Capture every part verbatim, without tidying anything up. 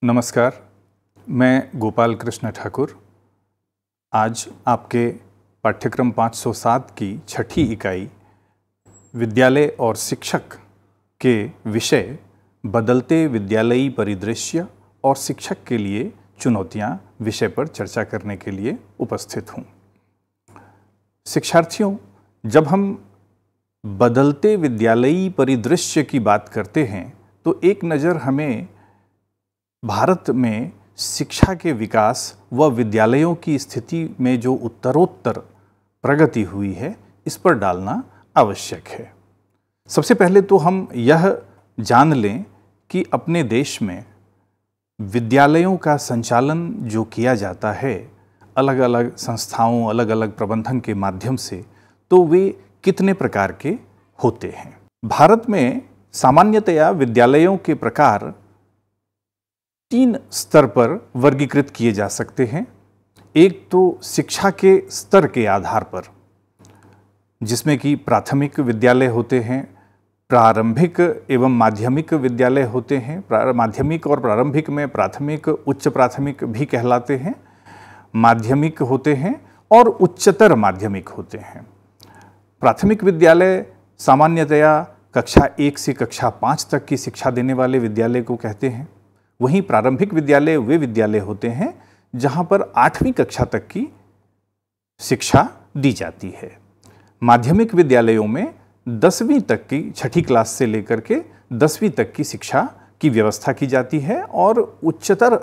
नमस्कार, मैं गोपाल कृष्ण ठाकुर आज आपके पाठ्यक्रम पाँच सौ सात की छठी इकाई विद्यालय और शिक्षक के विषय बदलते विद्यालयी परिदृश्य और शिक्षक के लिए चुनौतियां विषय पर चर्चा करने के लिए उपस्थित हूँ। शिक्षार्थियों, जब हम बदलते विद्यालयी परिदृश्य की बात करते हैं तो एक नज़र हमें भारत में शिक्षा के विकास व विद्यालयों की स्थिति में जो उत्तरोत्तर प्रगति हुई है इस पर डालना आवश्यक है। सबसे पहले तो हम यह जान लें कि अपने देश में विद्यालयों का संचालन जो किया जाता है अलग अलग संस्थाओं, अलग अलग प्रबंधन के माध्यम से, तो वे कितने प्रकार के होते हैं। भारत में सामान्यतया विद्यालयों के प्रकार तीन स्तर पर वर्गीकृत किए जा सकते हैं। एक तो शिक्षा के स्तर के आधार पर, जिसमें कि प्राथमिक विद्यालय होते हैं, प्रारंभिक एवं माध्यमिक विद्यालय होते हैं। माध्यमिक और प्रारंभिक में प्राथमिक, उच्च प्राथमिक भी कहलाते हैं, माध्यमिक होते हैं और उच्चतर माध्यमिक होते हैं। प्राथमिक विद्यालय सामान्यतया कक्षा एक से कक्षा पाँच तक की शिक्षा देने वाले विद्यालय को कहते हैं। वहीं प्रारंभिक विद्यालय वे विद्यालय होते हैं जहां पर आठवीं कक्षा तक की शिक्षा दी जाती है। माध्यमिक विद्यालयों में दसवीं तक की, छठी क्लास से लेकर के दसवीं तक की शिक्षा की व्यवस्था की जाती है और उच्चतर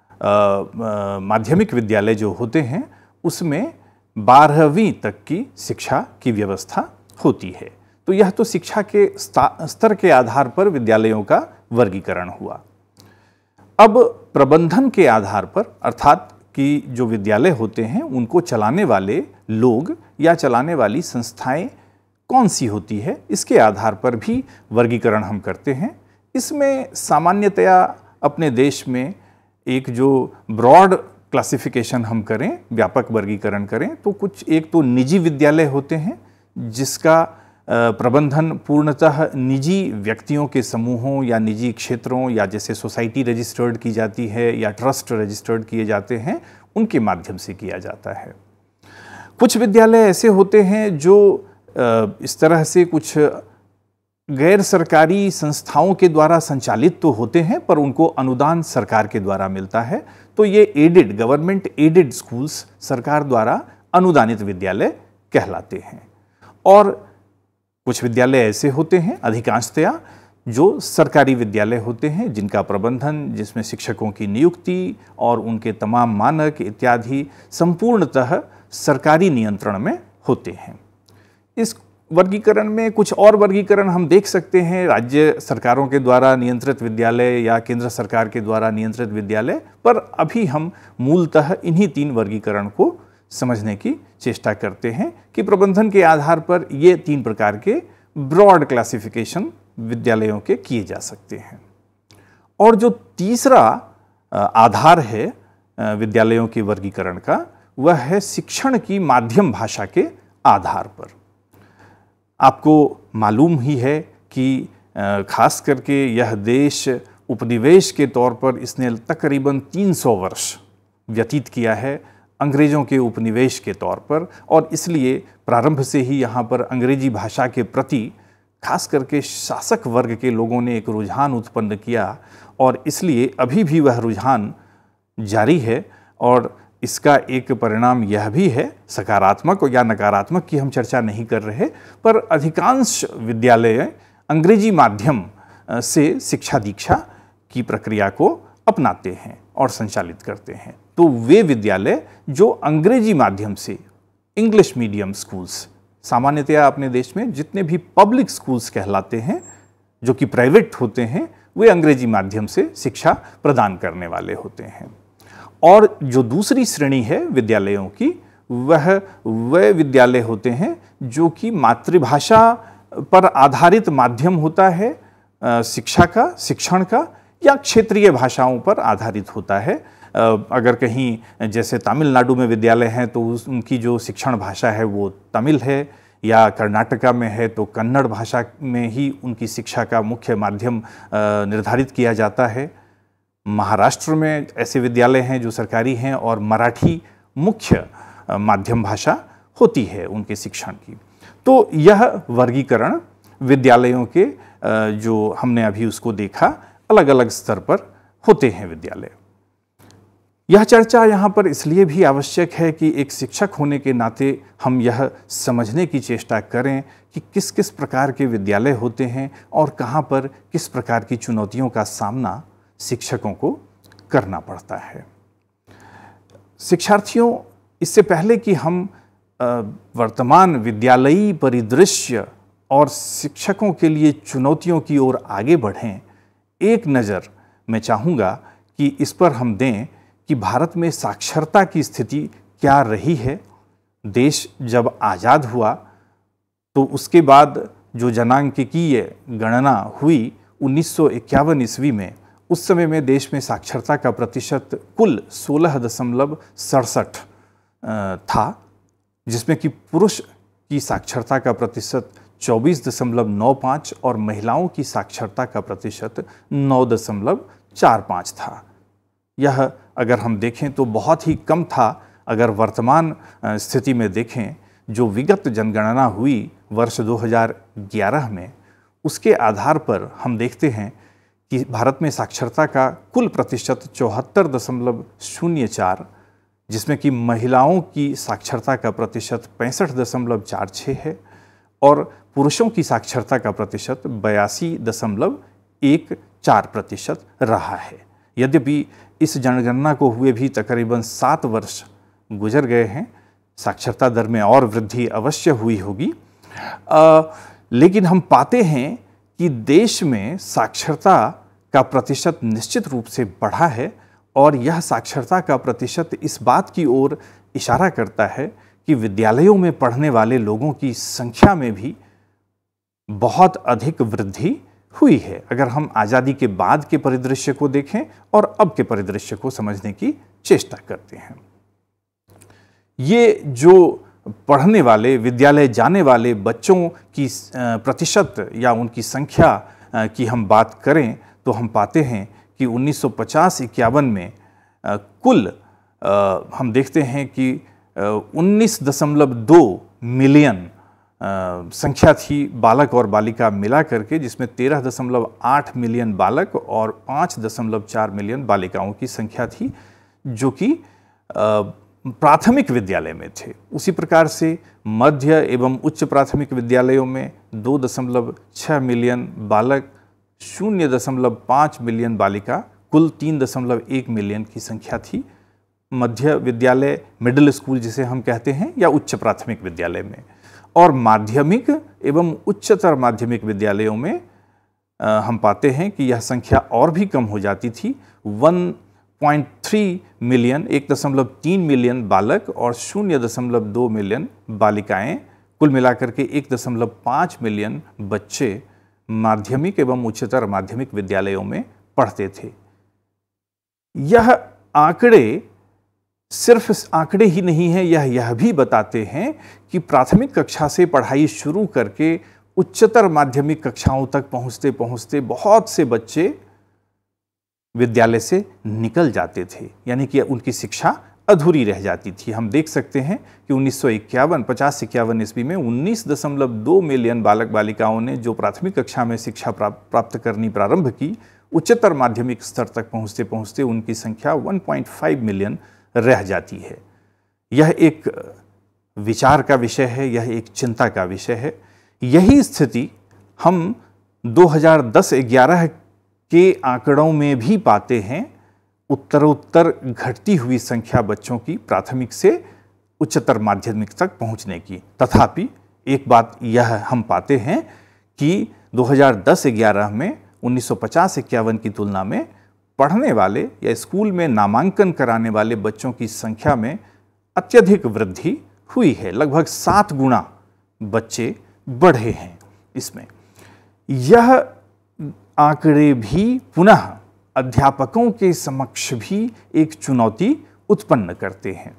माध्यमिक विद्यालय जो होते हैं उसमें बारहवीं तक की शिक्षा की व्यवस्था होती है। तो यह तो शिक्षा के स्तर के आधार पर विद्यालयों का वर्गीकरण हुआ। अब प्रबंधन के आधार पर, अर्थात कि जो विद्यालय होते हैं उनको चलाने वाले लोग या चलाने वाली संस्थाएं कौन सी होती है, इसके आधार पर भी वर्गीकरण हम करते हैं। इसमें सामान्यतया अपने देश में एक जो ब्रॉड क्लासिफिकेशन हम करें, व्यापक वर्गीकरण करें, तो कुछ एक तो निजी विद्यालय होते हैं जिसका प्रबंधन पूर्णतः निजी व्यक्तियों के समूहों या निजी क्षेत्रों या जैसे सोसाइटी रजिस्टर्ड की जाती है या ट्रस्ट रजिस्टर्ड किए जाते हैं, उनके माध्यम से किया जाता है। कुछ विद्यालय ऐसे होते हैं जो इस तरह से कुछ गैर सरकारी संस्थाओं के द्वारा संचालित तो होते हैं पर उनको अनुदान सरकार के द्वारा मिलता है, तो ये एडेड, गवर्नमेंट एडेड स्कूल्स, सरकार द्वारा अनुदानित विद्यालय कहलाते हैं। और कुछ विद्यालय ऐसे होते हैं, अधिकांशतया जो सरकारी विद्यालय होते हैं जिनका प्रबंधन, जिसमें शिक्षकों की नियुक्ति और उनके तमाम मानक इत्यादि संपूर्णतः सरकारी नियंत्रण में होते हैं। इस वर्गीकरण में कुछ और वर्गीकरण हम देख सकते हैं, राज्य सरकारों के द्वारा नियंत्रित विद्यालय या केंद्र सरकार के द्वारा नियंत्रित विद्यालय, पर अभी हम मूलतः इन्हीं तीन वर्गीकरण को समझने की चेष्टा करते हैं कि प्रबंधन के आधार पर ये तीन प्रकार के ब्रॉड क्लासिफिकेशन विद्यालयों के किए जा सकते हैं। और जो तीसरा आधार है विद्यालयों के वर्गीकरण का, वह है शिक्षण की माध्यम भाषा के आधार पर। आपको मालूम ही है कि खास करके यह देश उपनिवेश के तौर पर इसने तकरीबन तीन सौ वर्ष व्यतीत किया है अंग्रेज़ों के उपनिवेश के तौर पर, और इसलिए प्रारंभ से ही यहाँ पर अंग्रेजी भाषा के प्रति खास करके शासक वर्ग के लोगों ने एक रुझान उत्पन्न किया और इसलिए अभी भी वह रुझान जारी है। और इसका एक परिणाम यह भी है, सकारात्मक या नकारात्मक की हम चर्चा नहीं कर रहे, पर अधिकांश विद्यालय अंग्रेजी माध्यम से शिक्षा दीक्षा की प्रक्रिया को अपनाते हैं और संचालित करते हैं। तो वे विद्यालय जो अंग्रेजी माध्यम से, इंग्लिश मीडियम स्कूल्स, सामान्यतया अपने देश में जितने भी पब्लिक स्कूल्स कहलाते हैं जो कि प्राइवेट होते हैं, वे अंग्रेजी माध्यम से शिक्षा प्रदान करने वाले होते हैं। और जो दूसरी श्रेणी है विद्यालयों की, वह वे विद्यालय होते हैं जो कि मातृभाषा पर आधारित माध्यम होता है शिक्षा का, शिक्षण का, या क्षेत्रीय भाषाओं पर आधारित होता है। अगर कहीं जैसे तमिलनाडु में विद्यालय हैं तो उनकी जो शिक्षण भाषा है वो तमिल है, या कर्नाटका में है तो कन्नड़ भाषा में ही उनकी शिक्षा का मुख्य माध्यम निर्धारित किया जाता है। महाराष्ट्र में ऐसे विद्यालय हैं जो सरकारी हैं और मराठी मुख्य माध्यम भाषा होती है उनके शिक्षण की। तो यह वर्गीकरण विद्यालयों के जो हमने अभी उसको देखा, अलग अलग स्तर पर होते हैं विद्यालय। यह चर्चा यहाँ पर इसलिए भी आवश्यक है कि एक शिक्षक होने के नाते हम यह समझने की चेष्टा करें कि किस किस प्रकार के विद्यालय होते हैं और कहाँ पर किस प्रकार की चुनौतियों का सामना शिक्षकों को करना पड़ता है। शिक्षार्थियों, इससे पहले कि हम वर्तमान विद्यालयी परिदृश्य और शिक्षकों के लिए चुनौतियों की ओर आगे बढ़ें, एक नज़र मैं चाहूँगा कि इस पर हम दें कि भारत में साक्षरता की स्थिति क्या रही है। देश जब आज़ाद हुआ तो उसके बाद जो जनांकिकीय गणना हुई उन्नीस सौ इक्यावन ईस्वी में, उस समय में देश में साक्षरता का प्रतिशत कुल सोलह दशमलव सड़सठ था, जिसमें कि पुरुष की साक्षरता का प्रतिशत चौबीस दशमलव नौ पाँच और महिलाओं की साक्षरता का प्रतिशत नौ दशमलव चार पाँच था। यह अगर हम देखें तो बहुत ही कम था। अगर वर्तमान स्थिति में देखें, जो विगत जनगणना हुई वर्ष दो हज़ार ग्यारह में, उसके आधार पर हम देखते हैं कि भारत में साक्षरता का कुल प्रतिशत चौहत्तर दशमलव शून्य चार, जिसमें कि महिलाओं की साक्षरता का प्रतिशत पैंसठ दशमलव चार छः है और पुरुषों की साक्षरता का प्रतिशत बयासी दशमलव एक चार प्रतिशत रहा है। यद्यपि इस जनगणना को हुए भी तकरीबन सात वर्ष गुजर गए हैं, साक्षरता दर में और वृद्धि अवश्य हुई होगी, आ, लेकिन हम पाते हैं कि देश में साक्षरता का प्रतिशत निश्चित रूप से बढ़ा है और यह साक्षरता का प्रतिशत इस बात की ओर इशारा करता है कि विद्यालयों में पढ़ने वाले लोगों की संख्या में भी बहुत अधिक वृद्धि हुई है। अगर हम आज़ादी के बाद के परिदृश्य को देखें और अब के परिदृश्य को समझने की चेष्टा करते हैं, ये जो पढ़ने वाले, विद्यालय जाने वाले बच्चों की प्रतिशत या उनकी संख्या की हम बात करें तो हम पाते हैं कि उन्नीस सौ पचास इक्यावन में कुल हम देखते हैं कि उन्नीस दशमलव दो मिलियन संख्या थी बालक और बालिका मिला करके, जिसमें तेरह दशमलव आठ मिलियन बालक और पाँच दशमलव चार मिलियन बालिकाओं की संख्या थी जो कि प्राथमिक विद्यालय में थे। उसी प्रकार से मध्य एवं उच्च प्राथमिक विद्यालयों में दो दशमलव छः मिलियन बालक, शून्य दशमलव पाँच मिलियन बालिका, कुल तीन दशमलव एक मिलियन की संख्या थी मध्य विद्यालय, मिडिल स्कूल जिसे हम कहते हैं, या उच्च प्राथमिक विद्यालय में। और माध्यमिक एवं उच्चतर माध्यमिक विद्यालयों में आ, हम पाते हैं कि यह संख्या और भी कम हो जाती थी। एक पॉइंट तीन मिलियन, एक दशमलव तीन मिलियन बालक और शून्य दशमलव दो मिलियन बालिकाएं, कुल मिलाकर के एक दशमलव पाँच मिलियन बच्चे माध्यमिक एवं उच्चतर माध्यमिक विद्यालयों में पढ़ते थे। यह आंकड़े सिर्फ आंकड़े ही नहीं हैं, यह यह भी बताते हैं कि प्राथमिक कक्षा से पढ़ाई शुरू करके उच्चतर माध्यमिक कक्षाओं तक पहुंचते पहुंचते बहुत से बच्चे विद्यालय से निकल जाते थे, यानी कि उनकी शिक्षा अधूरी रह जाती थी। हम देख सकते हैं कि उन्नीस सौ इक्यावन पचास इक्यावन ईस्वी में उन्नीस दशमलव दो मिलियन बालक बालिकाओं ने जो प्राथमिक कक्षा में शिक्षा प्राप्त करनी प्रारंभ की, उच्चतर माध्यमिक स्तर तक पहुंचते पहुंचते उनकी संख्या एक पॉइंट पाँच मिलियन रह जाती है। यह एक विचार का विषय है, यह एक चिंता का विषय है। यही स्थिति हम दो हज़ार दस ग्यारह के आंकड़ों में भी पाते हैं, उत्तरोत्तर घटती हुई संख्या बच्चों की प्राथमिक से उच्चतर माध्यमिक तक पहुंचने की। तथापि एक बात यह हम पाते हैं कि दो हज़ार दस ग्यारह में उन्नीस सौ पचास इक्यावन की तुलना में पढ़ने वाले या स्कूल में नामांकन कराने वाले बच्चों की संख्या में अत्यधिक वृद्धि हुई है। लगभग सात गुना बच्चे बढ़े हैं इसमें। यह आंकड़े भी पुनः अध्यापकों के समक्ष भी एक चुनौती उत्पन्न करते हैं।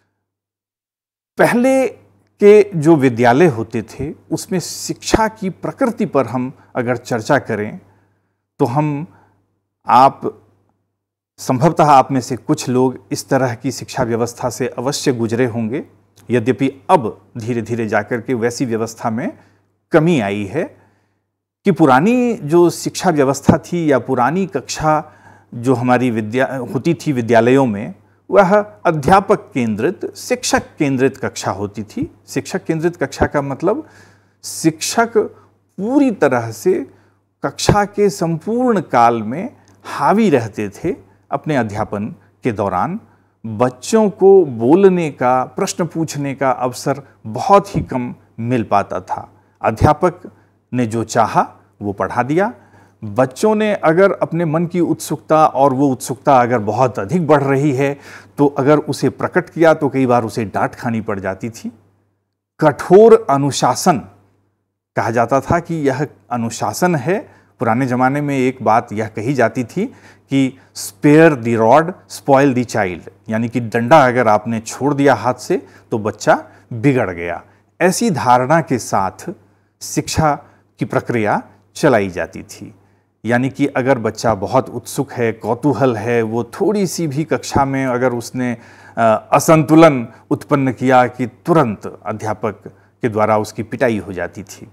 पहले के जो विद्यालय होते थे उसमें शिक्षा की प्रकृति पर हम अगर चर्चा करें तो हम आप संभवतः आप में से कुछ लोग इस तरह की शिक्षा व्यवस्था से अवश्य गुजरे होंगे, यद्यपि अब धीरे धीरे जाकर के वैसी व्यवस्था में कमी आई है कि पुरानी जो शिक्षा व्यवस्था थी या पुरानी कक्षा जो हमारी विद्या होती थी विद्यालयों में, वह अध्यापक केंद्रित, शिक्षक केंद्रित कक्षा होती थी। शिक्षक केंद्रित कक्षा का मतलब शिक्षक पूरी तरह से कक्षा के संपूर्ण काल में हावी रहते थे। अपने अध्यापन के दौरान बच्चों को बोलने का, प्रश्न पूछने का अवसर बहुत ही कम मिल पाता था। अध्यापक ने जो चाहा वो पढ़ा दिया। बच्चों ने अगर अपने मन की उत्सुकता, और वो उत्सुकता अगर बहुत अधिक बढ़ रही है तो अगर उसे प्रकट किया तो कई बार उसे डांट खानी पड़ जाती थी। कठोर अनुशासन कहा जाता था कि यह अनुशासन है। पुराने ज़माने में एक बात यह कही जाती थी कि spare the rod spoil the child, यानी कि डंडा अगर आपने छोड़ दिया हाथ से तो बच्चा बिगड़ गया। ऐसी धारणा के साथ शिक्षा की प्रक्रिया चलाई जाती थी। यानी कि अगर बच्चा बहुत उत्सुक है, कौतूहल है, वो थोड़ी सी भी कक्षा में अगर उसने असंतुलन उत्पन्न किया कि तुरंत अध्यापक के द्वारा उसकी पिटाई हो जाती थी।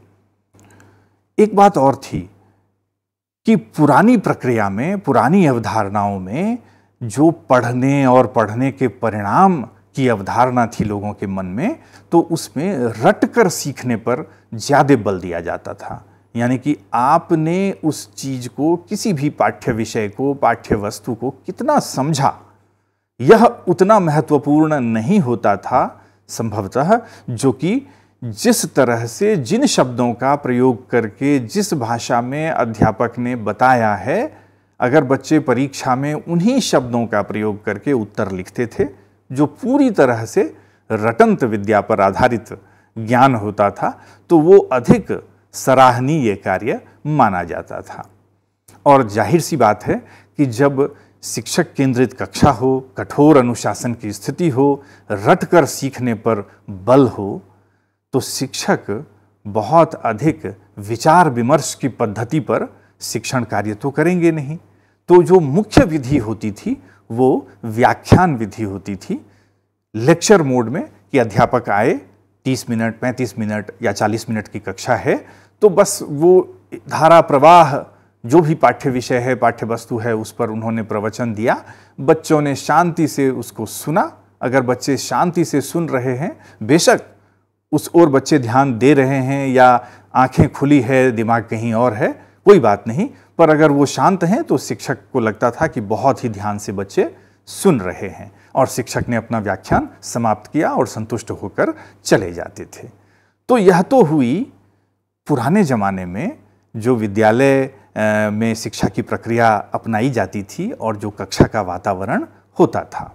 एक बात और थी कि पुरानी प्रक्रिया में, पुरानी अवधारणाओं में जो पढ़ने और पढ़ने के परिणाम की अवधारणा थी लोगों के मन में, तो उसमें रटकर सीखने पर ज़्यादा बल दिया जाता था। यानी कि आपने उस चीज को, किसी भी पाठ्य विषय को, पाठ्य वस्तु को कितना समझा, यह उतना महत्वपूर्ण नहीं होता था संभवतः, जो कि जिस तरह से, जिन शब्दों का प्रयोग करके, जिस भाषा में अध्यापक ने बताया है, अगर बच्चे परीक्षा में उन्हीं शब्दों का प्रयोग करके उत्तर लिखते थे, जो पूरी तरह से रटंत विद्या पर आधारित ज्ञान होता था, तो वो अधिक सराहनीय कार्य माना जाता था। और जाहिर सी बात है कि जब शिक्षक केंद्रित कक्षा हो, कठोर अनुशासन की स्थिति हो, रटकर सीखने पर बल हो, तो शिक्षक बहुत अधिक विचार विमर्श की पद्धति पर शिक्षण कार्य तो करेंगे नहीं। तो जो मुख्य विधि होती थी वो व्याख्यान विधि होती थी, लेक्चर मोड में, कि अध्यापक आए, तीस मिनट, पैंतीस मिनट या चालीस मिनट की कक्षा है, तो बस वो धारा प्रवाह, जो भी पाठ्य विषय है, पाठ्य वस्तु है, उस पर उन्होंने प्रवचन दिया। बच्चों ने शांति से उसको सुना। अगर बच्चे शांति से सुन रहे हैं, बेशक उस ओर बच्चे ध्यान दे रहे हैं या आंखें खुली है, दिमाग कहीं और है, कोई बात नहीं, पर अगर वो शांत हैं तो शिक्षक को लगता था कि बहुत ही ध्यान से बच्चे सुन रहे हैं, और शिक्षक ने अपना व्याख्यान समाप्त किया और संतुष्ट होकर चले जाते थे। तो यह तो हुई पुराने ज़माने में जो विद्यालय में शिक्षा की प्रक्रिया अपनाई जाती थी और जो कक्षा का वातावरण होता था।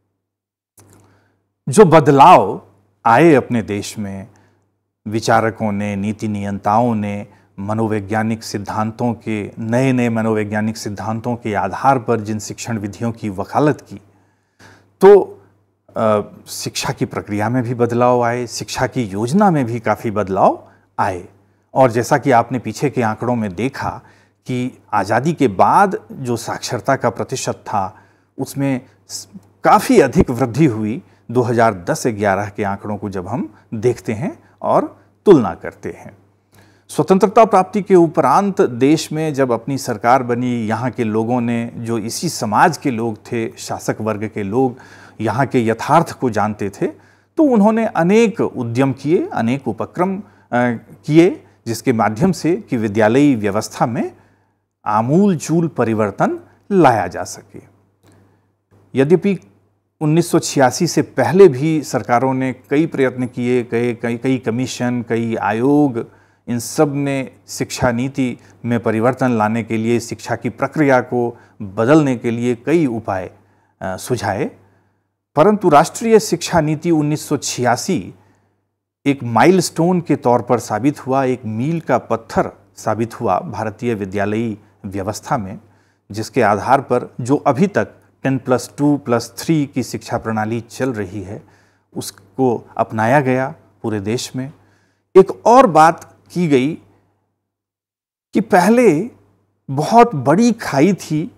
जो बदलाव आए अपने देश में, विचारकों ने, नीति नियंताओं ने मनोवैज्ञानिक सिद्धांतों के, नए नए मनोवैज्ञानिक सिद्धांतों के आधार पर जिन शिक्षण विधियों की वकालत की, तो आ, शिक्षा की प्रक्रिया में भी बदलाव आए, शिक्षा की योजना में भी काफ़ी बदलाव आए। और जैसा कि आपने पीछे के आंकड़ों में देखा कि आज़ादी के बाद जो साक्षरता का प्रतिशत था उसमें काफ़ी अधिक वृद्धि हुई दो हज़ार दस ग्यारह के आंकड़ों को जब हम देखते हैं और तुलना करते हैं। स्वतंत्रता प्राप्ति के उपरांत देश में जब अपनी सरकार बनी, यहाँ के लोगों ने, जो इसी समाज के लोग थे, शासक वर्ग के लोग यहाँ के यथार्थ को जानते थे, तो उन्होंने अनेक उद्यम किए, अनेक उपक्रम किए, जिसके माध्यम से कि विद्यालयी व्यवस्था में आमूल-चूल परिवर्तन लाया जा सके। यद्यपि उन्नीस सौ छियासी से पहले भी सरकारों ने कई प्रयत्न किए, कई कई कई कमीशन, कई आयोग, इन सब ने शिक्षा नीति में परिवर्तन लाने के लिए, शिक्षा की प्रक्रिया को बदलने के लिए कई उपाय सुझाए, परंतु राष्ट्रीय शिक्षा नीति उन्नीस सौ छियासी एक माइलस्टोन के तौर पर साबित हुआ, एक मील का पत्थर साबित हुआ भारतीय विद्यालयी व्यवस्था में, जिसके आधार पर जो अभी तक ten plus two plus three की शिक्षा प्रणाली चल रही है, उसको अपनाया गया पूरे देश में। एक और बात की गई कि पहले बहुत बड़ी खाई थी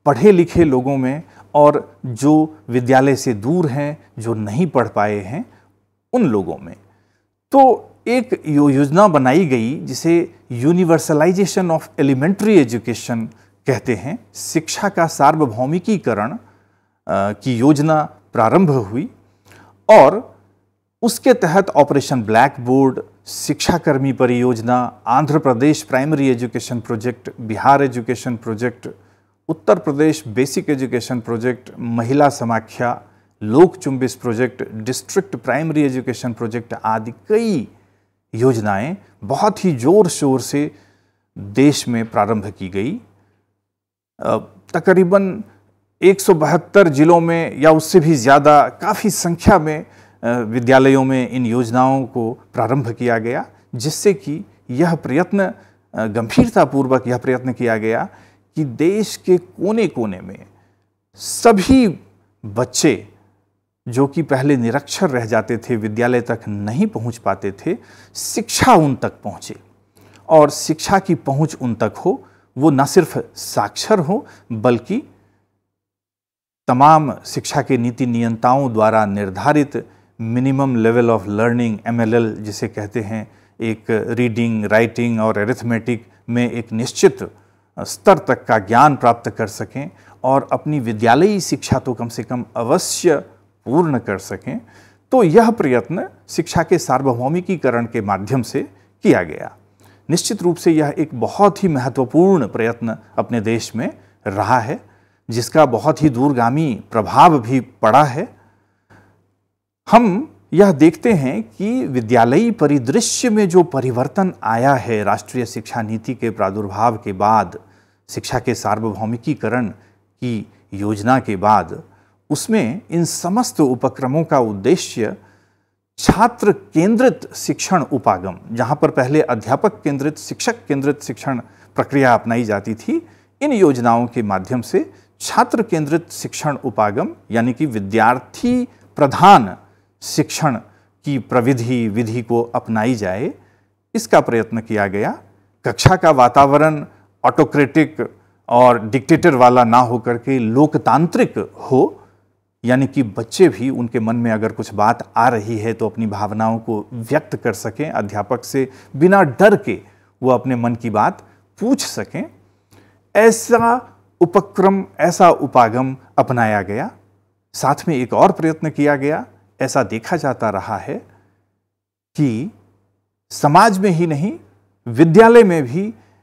पढ़े लिखे लोगों में और जो विद्यालय से दूर हैं, जो नहीं पढ़ पाए हैं, उन लोगों में। तो एक योजना बनाई गई जिसे यूनिवर्सलाइजेशन ऑफ एलिमेंट्री एजुकेशन कहते हैं, शिक्षा का सार्वभौमिकीकरण की योजना प्रारंभ हुई और उसके तहत ऑपरेशन ब्लैक बोर्ड, शिक्षाकर्मी परियोजना, Andhra Pradesh primary education project, Bihar education project, Uttar Pradesh basic education project, Mahila Samakhya, Lok Jumbish project, district primary education project आदि कई योजनाएं बहुत ही जोर शोर से देश में प्रारंभ की गई। तकरीबन एक सौ बहत्तर जिलों में या उससे भी ज़्यादा काफ़ी संख्या में विद्यालयों में इन योजनाओं को प्रारंभ किया गया, जिससे कि यह प्रयत्न गंभीरतापूर्वक यह प्रयत्न किया गया कि देश के कोने कोने में सभी बच्चे जो कि पहले निरक्षर रह जाते थे, विद्यालय तक नहीं पहुंच पाते थे, शिक्षा उन तक पहुंचे और शिक्षा की पहुंच उन तक हो, वो न सिर्फ साक्षर हो बल्कि तमाम शिक्षा के नीति नियंताओं द्वारा निर्धारित minimum level of learning M L L जिसे कहते हैं, एक रीडिंग, राइटिंग और अरिथमेटिक में एक निश्चित स्तर तक का ज्ञान प्राप्त कर सकें और अपनी विद्यालयी शिक्षा तो कम से कम अवश्य पूर्ण कर सकें। तो यह प्रयत्न शिक्षा के सार्वभौमिकीकरण के माध्यम से किया गया। निश्चित रूप से यह एक बहुत ही महत्वपूर्ण प्रयत्न अपने देश में रहा है, जिसका बहुत ही दूरगामी प्रभाव भी पड़ा है। हम यह देखते हैं कि विद्यालयी परिदृश्य में जो परिवर्तन आया है राष्ट्रीय शिक्षा नीति के प्रादुर्भाव के बाद, शिक्षा के सार्वभौमिकीकरण की योजना के बाद, उसमें इन समस्त उपक्रमों का उद्देश्य छात्र केंद्रित शिक्षण उपागम, जहां पर पहले अध्यापक केंद्रित, शिक्षक केंद्रित शिक्षण प्रक्रिया अपनाई जाती थी, इन योजनाओं के माध्यम से छात्र केंद्रित शिक्षण उपागम यानी कि विद्यार्थी प्रधान शिक्षण की प्रविधि विधि को अपनाई जाए, इसका प्रयत्न किया गया। कक्षा का वातावरण ऑटोक्रेटिक और डिक्टेटर वाला ना होकर के लोकतांत्रिक हो, यानी कि बच्चे भी उनके मन में अगर कुछ बात आ रही है तो अपनी भावनाओं को व्यक्त कर सकें, अध्यापक से बिना डर के वो अपने मन की बात पूछ सकें। ऐसा उपक्रम, ऐसा उपागम अपनाया गया। साथ में एक और प्रयत्न किया गया। ऐसा देखा जाता रहा है कि समाज में ही नहीं, विद्यालय में भी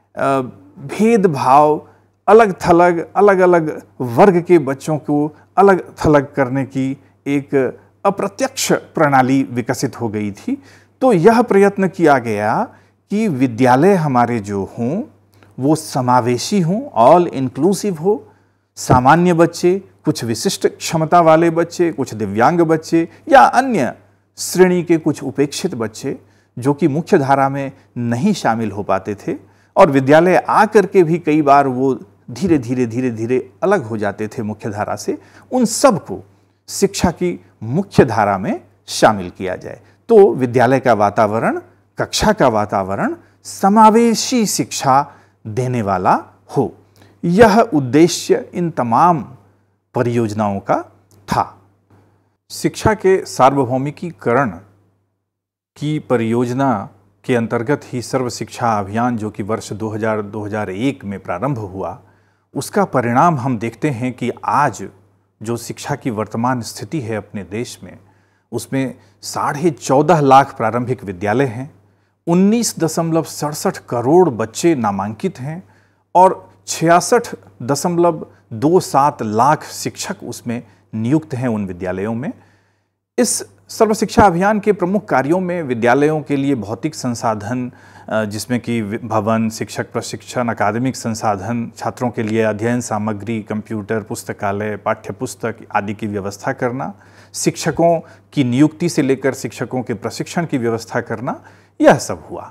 भेदभाव, अलग थलग, अलग अलग वर्ग के बच्चों को अलग थलग करने की एक अप्रत्यक्ष प्रणाली विकसित हो गई थी। तो यह प्रयत्न किया गया कि विद्यालय हमारे जो हों वो समावेशी हों, ऑल इंक्लूसिव हो। सामान्य बच्चे, कुछ विशिष्ट क्षमता वाले बच्चे, कुछ दिव्यांग बच्चे या अन्य श्रेणी के कुछ उपेक्षित बच्चे जो कि मुख्य धारा में नहीं शामिल हो पाते थे और विद्यालय आकर के भी कई बार वो धीरे धीरे धीरे धीरे अलग हो जाते थे मुख्य धारा से, उन सब को शिक्षा की मुख्य धारा में शामिल किया जाए। तो विद्यालय का वातावरण, कक्षा का वातावरण समावेशी शिक्षा देने वाला हो, यह उद्देश्य इन तमाम परियोजनाओं का था। शिक्षा के सार्वभौमिकीकरण की परियोजना के अंतर्गत ही सर्व शिक्षा अभियान जो कि वर्ष दो हज़ार दो हज़ार एक में प्रारंभ हुआ, उसका परिणाम हम देखते हैं कि आज जो शिक्षा की वर्तमान स्थिति है अपने देश में, उसमें साढ़े चौदह लाख प्रारंभिक विद्यालय हैं, उन्नीस दशमलव सड़सठ करोड़ बच्चे नामांकित हैं और छियासठ दशमलव दो सात लाख शिक्षक उसमें नियुक्त हैं उन विद्यालयों में। इस सर्व शिक्षा अभियान के प्रमुख कार्यों में विद्यालयों के लिए भौतिक संसाधन, जिसमें कि भवन, शिक्षक प्रशिक्षण, अकादमिक संसाधन, छात्रों के लिए अध्ययन सामग्री, कंप्यूटर, पुस्तकालय, पाठ्य पुस्तक आदि की व्यवस्था करना, शिक्षकों की नियुक्ति से लेकर शिक्षकों के प्रशिक्षण की व्यवस्था करना, यह सब हुआ।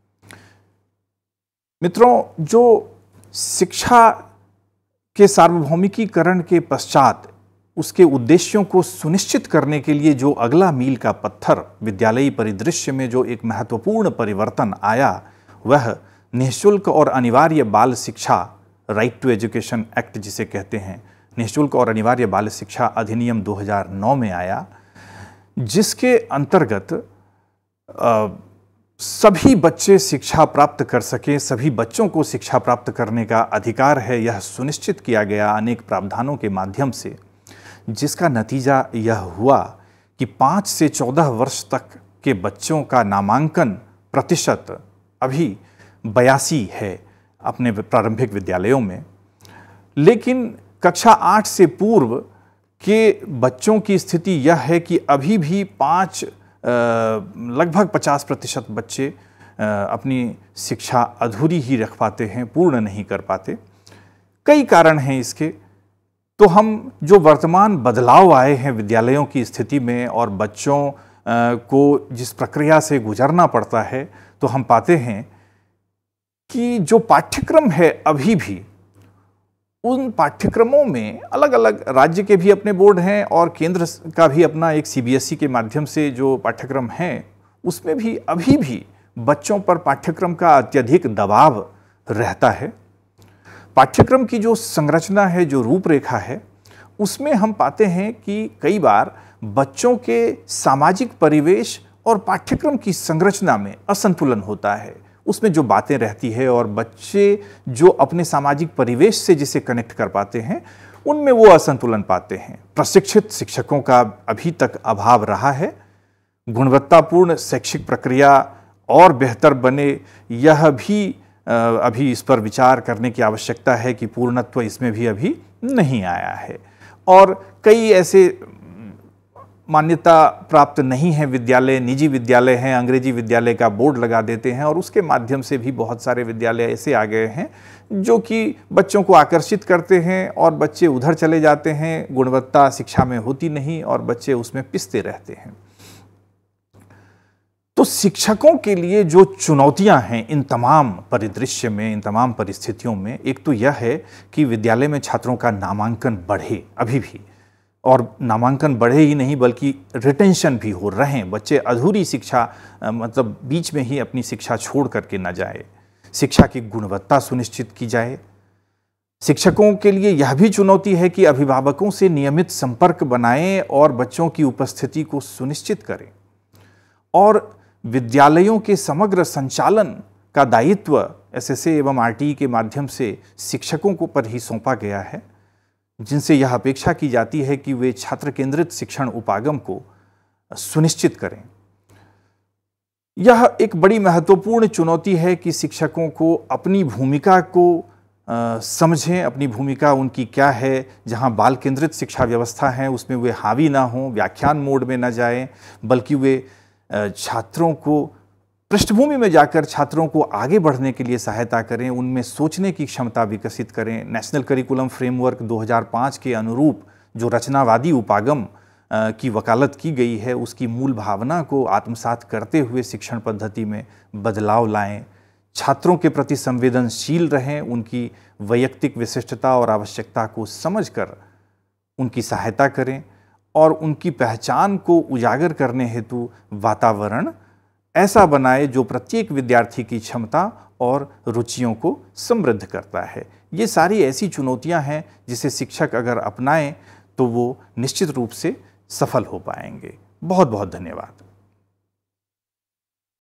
मित्रों, जो शिक्षा के सार्वभौमिकीकरण के पश्चात उसके उद्देश्यों को सुनिश्चित करने के लिए जो अगला मील का पत्थर विद्यालयी परिदृश्य में जो एक महत्वपूर्ण परिवर्तन आया, वह निःशुल्क और अनिवार्य बाल शिक्षा राइट टू एजुकेशन एक्ट जिसे कहते हैं, निःशुल्क और अनिवार्य बाल शिक्षा अधिनियम दो हज़ार नौ में आया, जिसके अंतर्गत सभी बच्चे शिक्षा प्राप्त कर सकें, सभी बच्चों को शिक्षा प्राप्त करने का अधिकार है, यह सुनिश्चित किया गया अनेक प्रावधानों के माध्यम से, जिसका नतीजा यह हुआ कि पाँच से चौदह वर्ष तक के बच्चों का नामांकन प्रतिशत अभी बयासी है अपने प्रारंभिक विद्यालयों में। लेकिन कक्षा आठ से पूर्व के बच्चों की स्थिति यह है कि अभी भी पाँच लगभग पचास प्रतिशत बच्चे अपनी शिक्षा अधूरी ही रख पाते हैं, पूर्ण नहीं कर पाते। कई कारण हैं इसके। तो हम जो वर्तमान बदलाव आए हैं विद्यालयों की स्थिति में और बच्चों को जिस प्रक्रिया से गुजरना पड़ता है, तो हम पाते हैं कि जो पाठ्यक्रम है अभी भी, उन पाठ्यक्रमों में अलग अलग राज्य के भी अपने बोर्ड हैं और केंद्र का भी अपना एक सी बी एस ई के माध्यम से जो पाठ्यक्रम हैं, उसमें भी अभी भी बच्चों पर पाठ्यक्रम का अत्यधिक दबाव रहता है। पाठ्यक्रम की जो संरचना है, जो रूपरेखा है, उसमें हम पाते हैं कि कई बार बच्चों के सामाजिक परिवेश और पाठ्यक्रम की संरचना में असंतुलन होता है। उसमें जो बातें रहती है और बच्चे जो अपने सामाजिक परिवेश से जिसे कनेक्ट कर पाते हैं, उनमें वो असंतुलन पाते हैं। प्रशिक्षित शिक्षकों का अभी तक अभाव रहा है। गुणवत्तापूर्ण शैक्षिक प्रक्रिया और बेहतर बने, यह भी अभी इस पर विचार करने की आवश्यकता है कि पूर्णत्व इसमें भी अभी नहीं आया है। और कई ऐसे मान्यता प्राप्त नहीं है विद्यालय, निजी विद्यालय हैं, अंग्रेजी विद्यालय का बोर्ड लगा देते हैं और उसके माध्यम से भी बहुत सारे विद्यालय ऐसे आ गए हैं जो कि बच्चों को आकर्षित करते हैं और बच्चे उधर चले जाते हैं। गुणवत्ता शिक्षा में होती नहीं और बच्चे उसमें पिसते रहते हैं। तो शिक्षकों के लिए जो चुनौतियां हैं इन तमाम परिदृश्य में, इन तमाम परिस्थितियों में, एक तो यह है कि विद्यालय में छात्रों का नामांकन बढ़े अभी भी, और नामांकन बढ़े ही नहीं बल्कि रिटेंशन भी हो रहे हैं। बच्चे अधूरी शिक्षा मतलब बीच में ही अपनी शिक्षा छोड़ करके न जाए। शिक्षा की गुणवत्ता सुनिश्चित की जाए। शिक्षकों के लिए यह भी चुनौती है कि अभिभावकों से नियमित संपर्क बनाएं और बच्चों की उपस्थिति को सुनिश्चित करें। और विद्यालयों के समग्र संचालन का दायित्व एस एस ए एवं आर टी ई के माध्यम से शिक्षकों को पर ही सौंपा गया है, जिनसे यह अपेक्षा की जाती है कि वे छात्र केंद्रित शिक्षण उपागम को सुनिश्चित करें। यह एक बड़ी महत्वपूर्ण चुनौती है कि शिक्षकों को अपनी भूमिका को आ, समझें, अपनी भूमिका उनकी क्या है। जहां बाल केंद्रित शिक्षा व्यवस्था है उसमें वे हावी ना हों, व्याख्यान मोड में न जाएं, बल्कि वे छात्रों को पृष्ठभूमि में जाकर छात्रों को आगे बढ़ने के लिए सहायता करें, उनमें सोचने की क्षमता विकसित करें। नेशनल करिकुलम फ्रेमवर्क दो हज़ार पाँच के अनुरूप जो रचनावादी उपागम की वकालत की गई है, उसकी मूल भावना को आत्मसात करते हुए शिक्षण पद्धति में बदलाव लाएं। छात्रों के प्रति संवेदनशील रहें, उनकी वैयक्तिक विशिष्टता और आवश्यकता को समझकर उनकी सहायता करें और उनकी पहचान को उजागर करने हेतु वातावरण ऐसा बनाए जो प्रत्येक विद्यार्थी की क्षमता और रुचियों को समृद्ध करता है। ये सारी ऐसी चुनौतियां हैं जिसे शिक्षक अगर अपनाएं तो वो निश्चित रूप से सफल हो पाएंगे। बहुत बहुत धन्यवाद।